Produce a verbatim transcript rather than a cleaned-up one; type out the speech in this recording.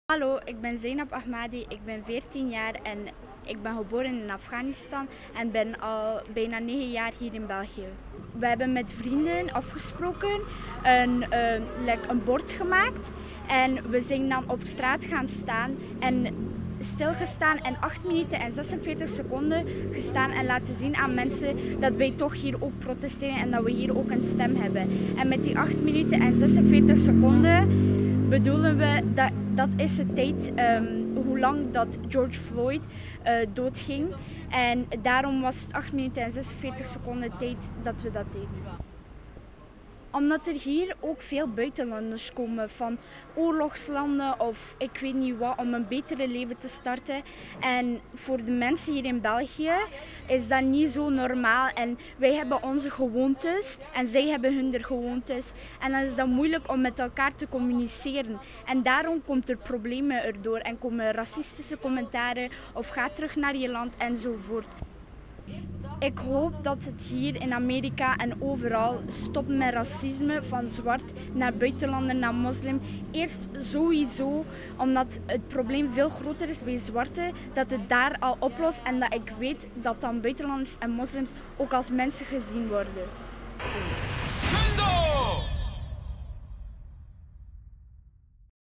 Hallo, ik ben Zainab Ahmadi, ik ben veertien jaar en ik ben geboren in Afghanistan en ben al bijna negen jaar hier in België. We hebben met vrienden afgesproken, een, uh, like een bord gemaakt en we zijn dan op straat gaan staan en stilgestaan en acht minuten en zesenveertig seconden gestaan en laten zien aan mensen dat wij toch hier ook protesteren en dat we hier ook een stem hebben. En met die acht minuten en zesenveertig seconden bedoelen we dat dat is de tijd um, hoe lang dat George Floyd uh, doodging. En daarom was het acht minuten en zesenveertig seconden tijd dat we dat deden. Omdat er hier ook veel buitenlanders komen van oorlogslanden of ik weet niet wat, om een betere leven te starten. En voor de mensen hier in België is dat niet zo normaal. En wij hebben onze gewoontes en zij hebben hun gewoontes. En dan is dat moeilijk om met elkaar te communiceren. En daarom komt er problemen erdoor en komen racistische commentaren of ga terug naar je land enzovoort. Ik hoop dat het hier in Amerika en overal stopt met racisme van zwart naar buitenlander, naar moslim. Eerst sowieso, omdat het probleem veel groter is bij zwarte, dat het daar al oplost en dat ik weet dat dan buitenlanders en moslims ook als mensen gezien worden.